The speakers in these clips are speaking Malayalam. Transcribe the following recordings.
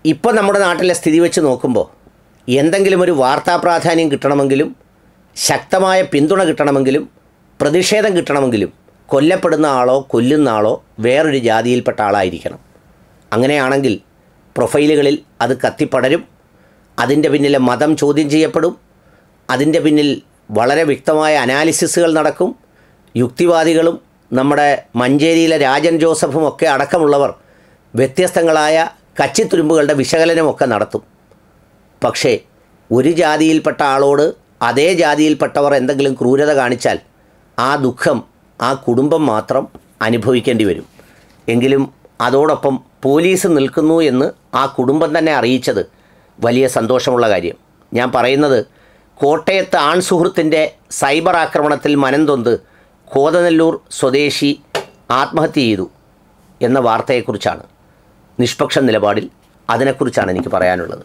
ഇപ്പോൾ നമ്മുടെ നാട്ടിലെ സ്ഥിതി വെച്ച് നോക്കുമ്പോൾ എന്തെങ്കിലും ഒരു വാർത്താ പ്രാധാന്യം കിട്ടണമെങ്കിലും ശക്തമായ പിന്തുണ കിട്ടണമെങ്കിലും പ്രതിഷേധം കിട്ടണമെങ്കിലും കൊല്ലപ്പെടുന്ന ആളോ കൊല്ലുന്ന ആളോ വേറൊരു ജാതിയിൽപ്പെട്ട ആളായിരിക്കണം. അങ്ങനെയാണെങ്കിൽ പ്രൊഫൈലുകളിൽ അത് കത്തിപ്പടരും, അതിൻ്റെ പിന്നിലെ മതം ചോദ്യം ചെയ്യപ്പെടും, അതിൻ്റെ പിന്നിൽ വളരെ വ്യക്തമായ അനാലിസിസുകൾ നടക്കും. യുക്തിവാദികളും നമ്മുടെ മഞ്ചേരിയിലെ രാജൻ ജോസഫും ഒക്കെ അടക്കമുള്ളവർ വ്യത്യസ്തങ്ങളായ കച്ചിത്തുരുമ്പുകളുടെ വിശകലനമൊക്കെ നടത്തും. പക്ഷേ ഒരു ജാതിയിൽപ്പെട്ട ആളോട് അതേ ജാതിയിൽപ്പെട്ടവർ എന്തെങ്കിലും ക്രൂരത കാണിച്ചാൽ ആ ദുഃഖം ആ കുടുംബം മാത്രം അനുഭവിക്കേണ്ടി വരും. എങ്കിലും അതോടൊപ്പം പോലീസ് നിൽക്കുന്നു എന്ന് ആ കുടുംബം തന്നെ അറിയിച്ചത് വലിയ സന്തോഷമുള്ള കാര്യം. ഞാൻ പറയുന്നത് കോട്ടയത്ത് ആൺ സുഹൃത്തിൻ്റെ സൈബർ ആക്രമണത്തിൽ മനംതൊന്ത് കോതനെല്ലൂർ സ്വദേശി ആത്മഹത്യ ചെയ്തു എന്ന വാർത്തയെക്കുറിച്ചാണ്. നിഷ്പക്ഷ നിലപാടിൽ അതിനെക്കുറിച്ചാണ് എനിക്ക് പറയാനുള്ളത്.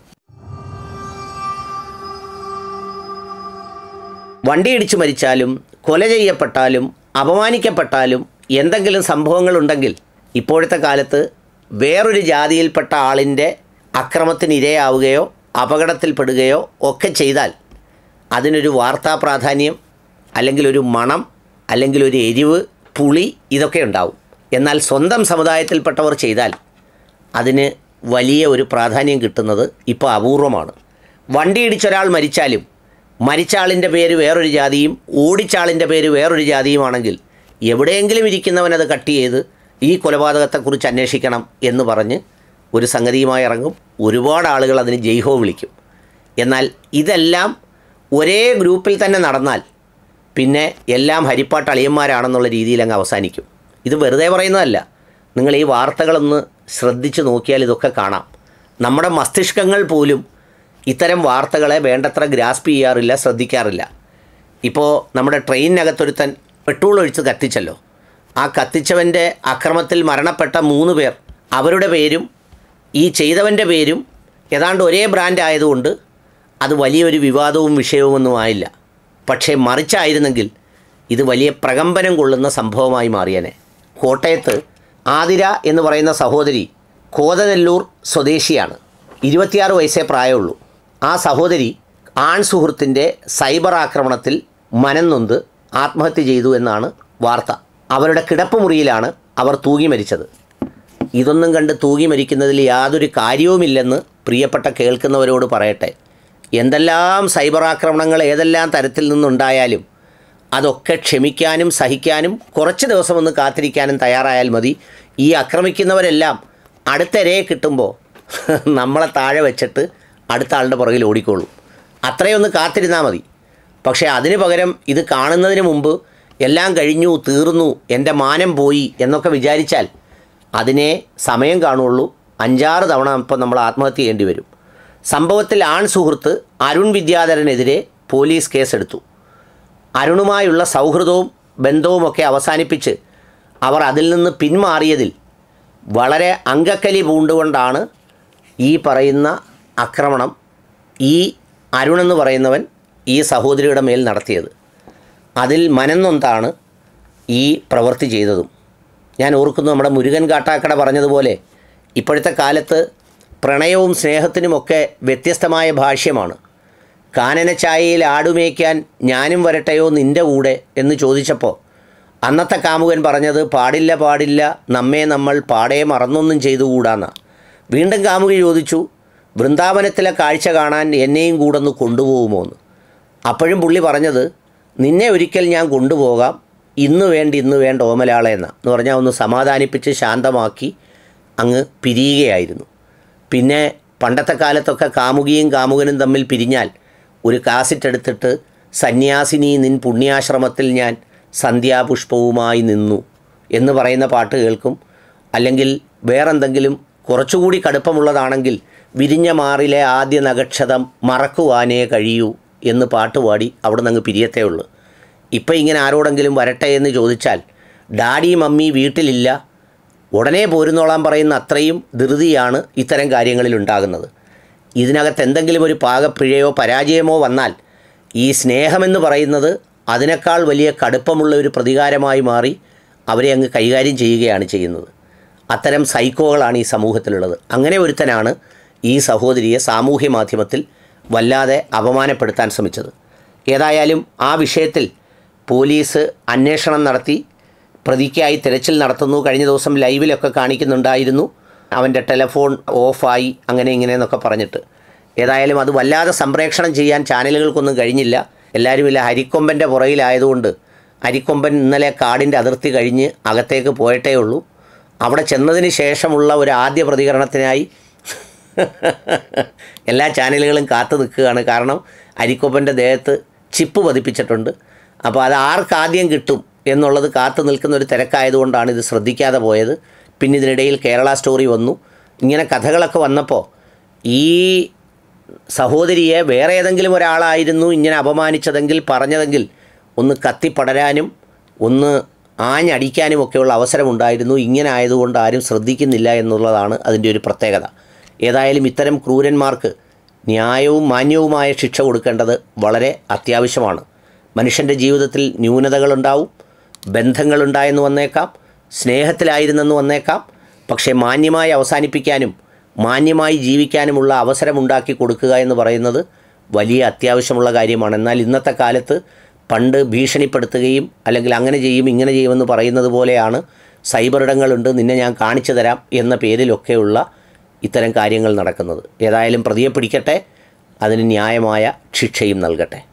വണ്ടിയിടിച്ച് മരിച്ചാലും കൊല ചെയ്യപ്പെട്ടാലും അപമാനിക്കപ്പെട്ടാലും എന്തെങ്കിലും സംഭവങ്ങളുണ്ടെങ്കിൽ ഇപ്പോഴത്തെ കാലത്ത് വേറൊരു ജാതിയിൽപ്പെട്ട ആളിൻ്റെ അക്രമത്തിനിരയാവുകയോ അപകടത്തിൽപ്പെടുകയോ ഒക്കെ ചെയ്താൽ അതിനൊരു വാർത്താ പ്രാധാന്യം, അല്ലെങ്കിൽ ഒരു മണം, അല്ലെങ്കിൽ ഒരു എരിവ്, പുളി ഇതൊക്കെ ഉണ്ടാവും. എന്നാൽ സ്വന്തം സമുദായത്തിൽപ്പെട്ടവർ ചെയ്താൽ അതിന് വലിയ ഒരു പ്രാധാന്യം കിട്ടുന്നത് ഇപ്പോൾ അപൂർവമാണ്. വണ്ടിയിടിച്ചൊരാൾ മരിച്ചാലും മരിച്ച ആളിൻ്റെ പേര് വേറൊരു ജാതിയും ഓടിച്ച ആളിൻ്റെ പേര് വേറൊരു ജാതിയുമാണെങ്കിൽ എവിടെയെങ്കിലും ഇരിക്കുന്നവനത് കട്ട് ചെയ്ത് ഈ കൊലപാതകത്തെക്കുറിച്ച് അന്വേഷിക്കണം എന്ന് പറഞ്ഞ് ഒരു സംഗതിയുമായി ഇറങ്ങും. ഒരുപാട് ആളുകൾ അതിന് ജയ്ഹോ വിളിക്കും. എന്നാൽ ഇതെല്ലാം ഒരേ ഗ്രൂപ്പിൽ തന്നെ നടന്നാൽ പിന്നെ എല്ലാം ഹരിപ്പാട്ട് അളിയന്മാരാണെന്നുള്ള രീതിയിൽ അങ്ങ് അവസാനിക്കും. ഇത് വെറുതെ പറയുന്നതല്ല. നിങ്ങൾ ഈ വാർത്തകളൊന്ന് ശ്രദ്ധിച്ച് നോക്കിയാൽ ഇതൊക്കെ കാണാം. നമ്മുടെ മസ്തിഷ്കങ്ങൾ പോലും ഇത്തരം വാർത്തകളെ വേണ്ടത്ര ഗ്രാസ്പ് ചെയ്യാറില്ല, ശ്രദ്ധിക്കാറില്ല. ഇപ്പോൾ നമ്മുടെ ട്രെയിനിനകത്തൊരുത്തൻ പെട്രോൾ ഒഴിച്ച് കത്തിച്ചല്ലോ. ആ കത്തിച്ചവൻ്റെ അക്രമത്തിൽ മരണപ്പെട്ട 3 പേർ, അവരുടെ പേരും ഈ ചെയ്തവൻ്റെ പേരും ഏതാണ്ട് ഒരേ ബ്രാൻഡ് ആയതുകൊണ്ട് അത് വലിയൊരു വിവാദവും വിഷയവുമൊന്നും ആയില്ല. പക്ഷേ മറിച്ചായിരുന്നെങ്കിൽ ഇത് വലിയ പ്രകമ്പനം കൊള്ളുന്ന സംഭവമായി മാറിയനെ. കോട്ടയത്ത് ആതിര എന്ന് പറയുന്ന സഹോദരി കോതനെല്ലൂർ സ്വദേശിയാണ്. 26 വയസ്സേ പ്രായമുള്ളൂ. ആ സഹോദരി ആൺ സുഹൃത്തിൻ്റെ സൈബർ ആക്രമണത്തിൽ മനംനൊന്ത് ആത്മഹത്യ ചെയ്തു എന്നാണ് വാർത്ത. അവരുടെ കിടപ്പ് മുറിയിലാണ് അവർ തൂങ്ങി മരിച്ചത്. ഇതൊന്നും കണ്ട് തൂങ്ങി മരിക്കുന്നതിൽ യാതൊരു കാര്യവുമില്ലെന്ന് പ്രിയപ്പെട്ട കേൾക്കുന്നവരോട് പറയട്ടെ. എന്തെല്ലാം സൈബർ ആക്രമണങ്ങൾ ഏതെല്ലാം തരത്തിൽ നിന്നുണ്ടായാലും അതൊക്കെ ക്ഷമിക്കാനും സഹിക്കാനും കുറച്ച് ദിവസമൊന്ന് കാത്തിരിക്കാനും തയ്യാറായാൽ മതി. ഈ ആക്രമിക്കുന്നവരെല്ലാം അടുത്ത ഇരയെ കിട്ടുമ്പോൾ നമ്മളെ താഴെ വെച്ചിട്ട് അടുത്ത ആളുടെ പുറകിൽ ഓടിക്കോളൂ. അത്രയൊന്ന് കാത്തിരുന്നാൽ മതി. പക്ഷേ അതിന് പകരം ഇത് കാണുന്നതിന് മുമ്പ് എല്ലാം കഴിഞ്ഞു, തീർന്നു, എൻ്റെ മാനം പോയി എന്നൊക്കെ വിചാരിച്ചാൽ അതിനെ സമയം കാണുള്ളൂ. 5-6 തവണ ഇപ്പോൾ നമ്മൾ ആത്മഹത്യ ചെയ്യേണ്ടി വരും. സംഭവത്തിൽ ആൺ സുഹൃത്ത് അരുൺ വിദ്യാധരനെതിരെ പോലീസ് കേസെടുത്തു. അരുണുമായുള്ള സൗഹൃദവും ബന്ധവുമൊക്കെ അവസാനിപ്പിച്ച് അവർ അതിൽ നിന്ന് പിന്മാറിയതിൽ വളരെ അങ്കക്കലി പൂണ്ടുകൊണ്ടാണ് ഈ പറയുന്ന ആക്രമണം ഈ അരുണെന്ന് പറയുന്നവൻ ഈ സഹോദരിയുടെ മേൽ നടത്തിയത്. അതിൽ മനംനൊന്താണ് ഈ പ്രവൃത്തി ചെയ്തതും. ഞാൻ ഓർക്കുന്നു, നമ്മുടെ മുരുകൻ കാട്ടാക്കട പറഞ്ഞതുപോലെ ഇപ്പോഴത്തെ കാലത്ത് പ്രണയവും സ്നേഹത്തിനുമൊക്കെ വ്യത്യസ്തമായ ഭാഷ്യമാണ്. കാനനച്ചായയിൽ ആടുമേയ്ക്കാൻ ഞാനും വരട്ടെയോ നിൻ്റെ കൂടെ എന്ന് ചോദിച്ചപ്പോൾ അന്നത്തെ കാമുകൻ പറഞ്ഞത് പാടില്ല പാടില്ല, നമ്മെ നമ്മൾ പാടേ മറന്നൊന്നും ചെയ്തുകൂടാന്ന. വീണ്ടും കാമുകി ചോദിച്ചു, വൃന്ദാവനത്തിലെ കാഴ്ച കാണാൻ എന്നെയും കൂടെ ഒന്ന് കൊണ്ടുപോകുമോ എന്ന്. അപ്പോഴും പുള്ളി പറഞ്ഞത്, നിന്നെ ഒരിക്കൽ ഞാൻ കൊണ്ടുപോകാം, ഇന്ന് വേണ്ട ഓമലാളെ എന്ന് പറഞ്ഞാൽ ഒന്ന് സമാധാനിപ്പിച്ച് ശാന്തമാക്കി അങ്ങ് പിരിയുകയായിരുന്നു. പിന്നെ പണ്ടത്തെ കാലത്തൊക്കെ കാമുകിയും കാമുകനും തമ്മിൽ പിരിഞ്ഞാൽ ഒരു കാസറ്റ് എടുത്തിട്ട് സന്യാസിനി നിൻ പുണ്യാശ്രമത്തിൽ ഞാൻ സന്ധ്യാപുഷ്പവുമായി നിന്നു എന്ന് പറയുന്ന പാട്ട് കേൾക്കും. അല്ലെങ്കിൽ വേറെന്തെങ്കിലും കുറച്ചുകൂടി കടുപ്പമുള്ളതാണെങ്കിൽ വിരിഞ്ഞ മാറിലെ ആദ്യ നഗക്ഷതം മറക്കുവാനേ കഴിയൂ എന്ന് പാട്ടുപാടി അവിടെ നിന്ന് അങ്ങ് പിരിയത്തേ ഉള്ളൂ. ഇപ്പം ഇങ്ങനെ ആരോടെങ്കിലും വരട്ടെ എന്ന് ചോദിച്ചാൽ ഡാഡി മമ്മി വീട്ടിലില്ല, ഉടനെ പോരുന്നോളാൻ പറയുന്ന അത്രയും ധൃതിയാണ് ഇത്തരം കാര്യങ്ങളിൽ ഉണ്ടാകുന്നത്. ഇതിനകത്ത് എന്തെങ്കിലും ഒരു പാകപ്പിഴയോ പരാജയമോ വന്നാൽ ഈ സ്നേഹമെന്ന് പറയുന്നത് അതിനേക്കാൾ വലിയ കടുപ്പമുള്ള ഒരു പ്രതികാരമായി മാറി അവരെ അങ്ങ് കൈകാര്യം ചെയ്യുകയാണ് ചെയ്യുന്നത്. അത്തരം സൈക്കോകളാണ് ഈ സമൂഹത്തിലുള്ളത്. അങ്ങനെ ഒരുത്തനാണ് ഈ സഹോദരിയെ സാമൂഹ്യ മാധ്യമത്തിൽ വല്ലാതെ അപമാനപ്പെടുത്താൻ ശ്രമിച്ചത്. ഏതായാലും ആ വിഷയത്തിൽ പോലീസ് അന്വേഷണം നടത്തി പ്രതിക്കായി തിരച്ചിൽ നടത്തുന്നു. കഴിഞ്ഞ ദിവസം ലൈവിലൊക്കെ കാണിക്കുന്നുണ്ടായിരുന്നു അവൻ്റെ ടെലഫോൺ ഓഫായി അങ്ങനെ ഇങ്ങനെയെന്നൊക്കെ പറഞ്ഞിട്ട്. ഏതായാലും അത് വല്ലാതെ സംപ്രേഷണം ചെയ്യാൻ ചാനലുകൾക്കൊന്നും കഴിഞ്ഞില്ല. എല്ലാവരും ഇല്ല ഹരിക്കൊമ്പൻ്റെ പുറകിലായതുകൊണ്ട് അരിക്കൊമ്പൻ ഇന്നലെ കാടിൻ്റെ അതിർത്തി കഴിഞ്ഞ് അകത്തേക്ക് പോയിട്ടേ ഉള്ളൂ. അവിടെ ചെന്നതിന് ശേഷമുള്ള ഒരു ആദ്യ പ്രതികരണത്തിനായി എല്ലാ ചാനലുകളും കാത്തു നിൽക്കുകയാണ്. കാരണം അരിക്കൊമ്പൻ്റെ ദേഹത്ത് ചിപ്പ് പതിപ്പിച്ചിട്ടുണ്ട്. അപ്പോൾ അത് ആർക്കാദ്യം കിട്ടും എന്നുള്ളത് കാത്തു നിൽക്കുന്ന ഒരു തിരക്കായതുകൊണ്ടാണ് ഇത് ശ്രദ്ധിക്കാതെ പോയത്. പിന്നെ ഇതിനിടയിൽ കേരള സ്റ്റോറി വന്നു. ഇങ്ങനെ കഥകളൊക്കെ വന്നപ്പോൾ ഈ സഹോദരിയെ വേറെ ഏതെങ്കിലും ഒരാളായിരുന്നു ഇങ്ങനെ അപമാനിച്ചതെങ്കിൽ പറഞ്ഞതെങ്കിൽ ഒന്ന് കത്തിപ്പടരാനും ഒന്ന് ആഞ്ഞടിക്കാനും ഒക്കെയുള്ള അവസരമുണ്ടായിരുന്നു. ഇങ്ങനെ ആയതുകൊണ്ട് ആരും ശ്രദ്ധിക്കുന്നില്ല എന്നുള്ളതാണ് അതിൻ്റെ ഒരു പ്രത്യേകത. ഏതായാലും ഇത്തരം ക്രൂരന്മാർക്ക് ന്യായവും മാന്യവുമായ ശിക്ഷ കൊടുക്കേണ്ടത് വളരെ അത്യാവശ്യമാണ്. മനുഷ്യൻ്റെ ജീവിതത്തിൽ ന്യൂനതകളുണ്ടാവും, ബന്ധങ്ങളുണ്ടായെന്ന് വന്നേക്കാം, സ്നേഹത്തിലായിരുന്നെന്ന് വന്നേക്കാം. പക്ഷേ മാന്യമായി അവസാനിപ്പിക്കാനും മാന്യമായി ജീവിക്കാനുമുള്ള അവസരമുണ്ടാക്കി കൊടുക്കുക എന്ന് പറയുന്നത് വലിയ അത്യാവശ്യമുള്ള കാര്യമാണ്. എന്നാൽ ഇന്നത്തെ കാലത്ത് പണ്ട് ഭീഷണിപ്പെടുത്തുകയും അല്ലെങ്കിൽ അങ്ങനെ ചെയ്യും ഇങ്ങനെ ചെയ്യുമെന്ന് പറയുന്നത് പോലെയാണ് സൈബറിടങ്ങളുണ്ട്, നിന്നെ ഞാൻ കാണിച്ചു തരാം എന്ന പേരിലൊക്കെയുള്ള ഇത്തരം കാര്യങ്ങൾ നടക്കുന്നത്. ഏതായാലും പ്രതിയെ പിടിക്കട്ടെ, അതിന് ന്യായമായ ശിക്ഷയും നൽകട്ടെ.